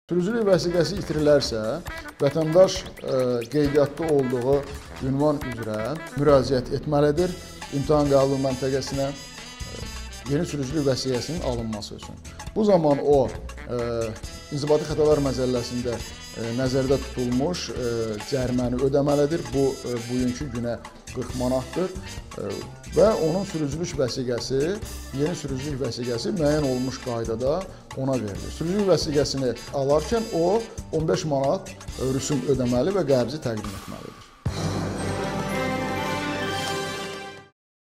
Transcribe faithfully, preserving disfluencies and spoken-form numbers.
Sürücülük vəsiqəsi itirilərsə, vətəndaş ə, qeydiyyatda olduğu ünvan üzrə müraciət etməlidir imtahan qəbul məntəqəsinə ə, yeni sürücülük vəsiqəsinin alınması üçün. Bu zaman o ə, İnzibati Xətalar Məcəlləsində ə, nəzərdə tutulmuş ə, cəriməni ödəməlidir. Bu ə, bugünkü günə qırx manatdır ə, və onun sürücülük vəsiqəsi, yeni sürücülük vəsiqəsi müəyyən olmuş qaydada ona verilir. Sürücülük vəsiqəsini alarkən o on beş manat rüsum ödəməli və qəbzi təqdim etməlidir.